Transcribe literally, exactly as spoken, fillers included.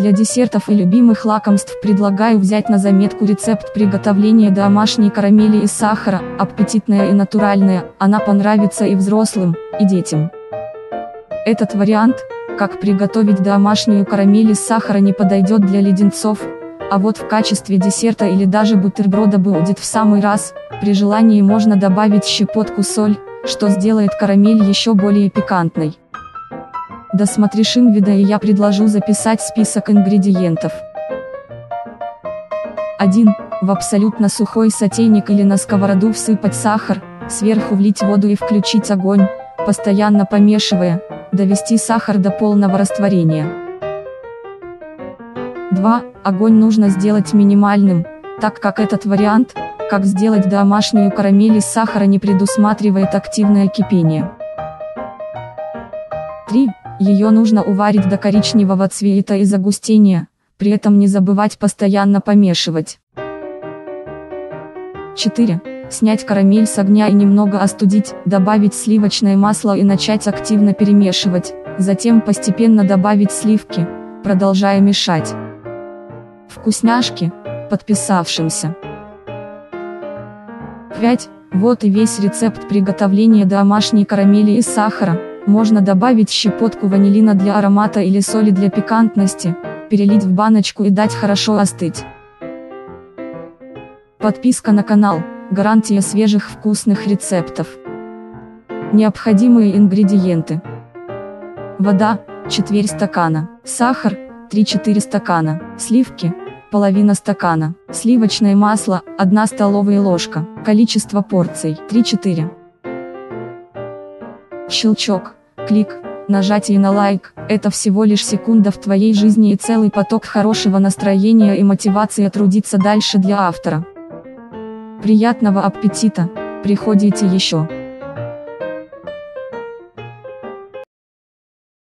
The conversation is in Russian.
Для десертов и любимых лакомств предлагаю взять на заметку рецепт приготовления домашней карамели из сахара, аппетитная и натуральная, она понравится и взрослым, и детям. Этот вариант, как приготовить домашнюю карамель из сахара, не подойдет для леденцов, а вот в качестве десерта или даже бутерброда будет в самый раз. При желании можно добавить щепотку соль, что сделает карамель еще более пикантной. Досмотришь видео и я предложу записать список ингредиентов. один. В абсолютно сухой сотейник или на сковороду всыпать сахар, сверху влить воду и включить огонь, постоянно помешивая, довести сахар до полного растворения. два. Огонь нужно сделать минимальным, так как этот вариант, как сделать домашнюю карамель из сахара, не предусматривает активное кипение. три. Ее нужно уварить до коричневого цвета и загустения, при этом не забывать постоянно помешивать. четыре. Снять карамель с огня и немного остудить, добавить сливочное масло и начать активно перемешивать, затем постепенно добавить сливки, продолжая мешать. Вкусняшки, подписавшимся. пять. Вот и весь рецепт приготовления домашней карамели из сахара. Можно добавить щепотку ванилина для аромата или соли для пикантности, перелить в баночку и дать хорошо остыть. Подписка на канал – гарантия свежих вкусных рецептов. Необходимые ингредиенты: вода – четверть стакана, сахар – три-четыре стакана, сливки – половина стакана, сливочное масло – одна столовая ложка, количество порций – три-четыре. Щелчок, клик, нажатие на лайк – это всего лишь секунда в твоей жизни и целый поток хорошего настроения и мотивации трудиться дальше для автора. Приятного аппетита, приходите еще.